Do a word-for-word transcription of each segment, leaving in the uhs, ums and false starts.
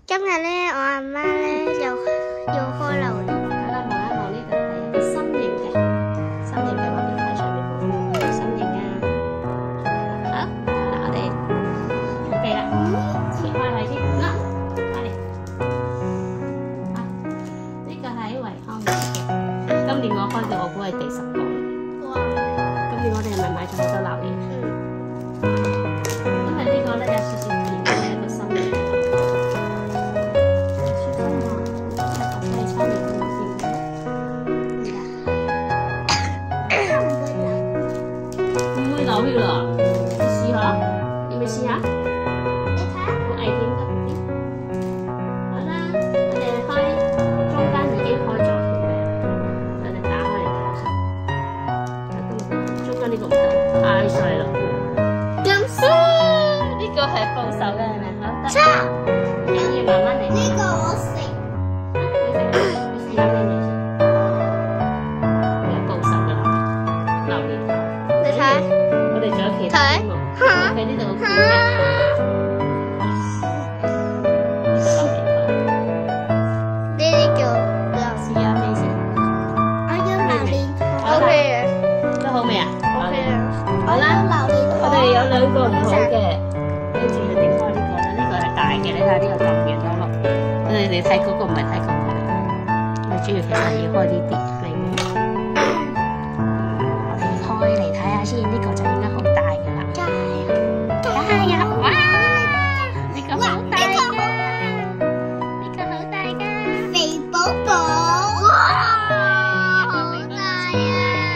今日咧，我阿媽咧又要開榴蓮。 好啦，望一望呢度係一個心形嘅，心形嘅話，你睇上面冇冇心形啊？好，好啦，我哋準備啦，切開佢先啦，快啲。啊，呢個係維康嘅，今年我開嘅，我估係第十個啦。 哇！ 今年我哋係咪買咗好多榴蓮？因為呢個咧有少少甜嘅一個心形。流血啦！你試下，你咪試下。 你睇下， 好危險㗎啲。好啦，我哋開中間已經開咗條嘅，我哋打開嚟睇下先。中間呢個唔得，太細啦。 咁先， 呢個係幫手嘅係咪？好得。 差。 跟住慢慢嚟。 呢個我食。 你食，你試下咩嘢先？有幫手㗎啦，榴蓮頭。 你睇。 我哋仲有其他節目，喺呢度好嘅。 呢啲叫榴試下咩先？ 我要榴蓮頭。O K 嘅。 都好味啊 O K 嘅。 好啦， 榴蓮頭。 我哋有兩個唔好嘅，跟住係點開呢個咧？呢個係大嘅，你睇下呢個咁圓咗落。我哋你睇嗰個唔係睇嗰個嚟嘅，你主要其實要開呢啲，明唔明？我哋開嚟睇下先，呢個就應該好大㗎啦。 加油！ 加油！哇！呢個好大㗎，呢個好大㗎， 肥寶寶。哇！好大啊！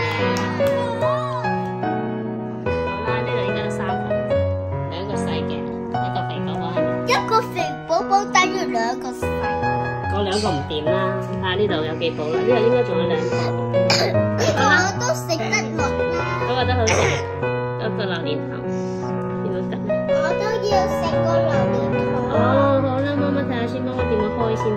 好啦，呢度應該有三個，兩個細嘅，一個肥寶寶係咪？ 一個肥寶寶等於兩個細。 嗰兩個唔掂啦，睇下呢度有幾寶啦，呢度應該仲有兩個。 呢個我都食得落啦。 嗰個都好食，嗰個榴蓮頭點樣得咧？ 我都要食個榴蓮頭。 哦，好啦，媽媽睇下先，媽媽點樣開先？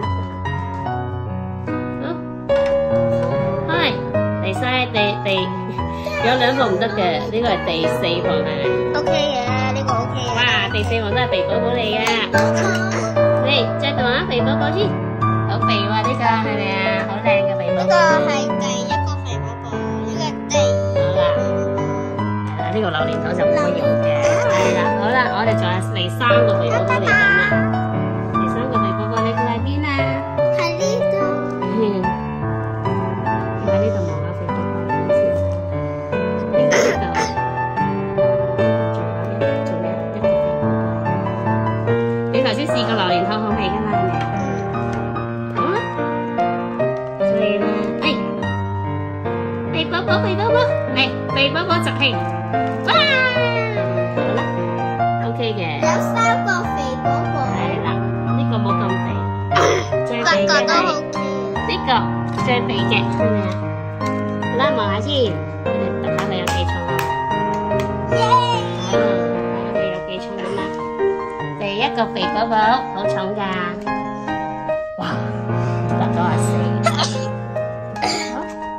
好，開第三第第有兩個唔得嘅，呢個係第四個係咪 O K 嘅，呢個 O K 嘅。 哇，第四個都係肥寶寶嚟嘅。嚟，再讀下肥寶寶先，好肥喎呢個係咪啊？好靚嘅肥寶呢寶。 個係第一個肥寶寶，呢個係第二個肥寶寶。 係啦，呢個榴蓮頭就唔會用嘅。係啦，好啦，我哋仲有嚟三個肥寶寶嚟緊啦。第三個肥寶寶你佢喺邊啊？ 喺呢度。 嗯，喺呢度望下肥寶寶先。呢個呢度，仲有一仲有一個肥寶寶。你頭先試過榴蓮頭好味㗎嘛？係咪？好啊。所以咧，哎，肥寶寶，肥寶寶，嚟，肥寶寶集氣。哇！好啦 ，OK 嘅。 有三個肥寶寶。 係啦，呢個冇咁肥，最肥嘅個個都好係甜。 呢個最肥嘅，係咪啊？好啦，望下先，我哋睇下佢有幾重啊？ 耶！ 好，睇下佢有幾重啊嘛？第一個肥寶寶好重㗎，哇，得咗啊四。好，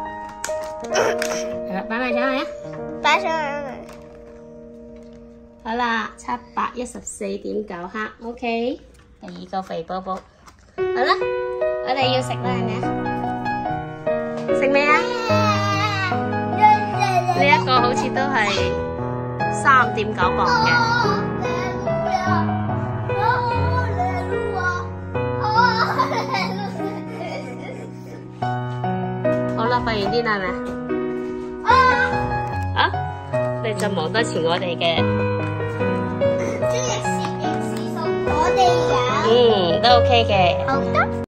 係啦，擺埋上去啊！ 擺上去。 好啦，七百一十四點九克 ，OK。第二個肥寶寶，好啦，我哋要食啦，係咪啊？食未啊？呢一個好似都係三點九磅嘅。好啦，快完啲啦，係咪啊？啊！你就望多次我哋嘅。 專業攝影師送我哋有。 嗯，都 OK 嘅。 好得。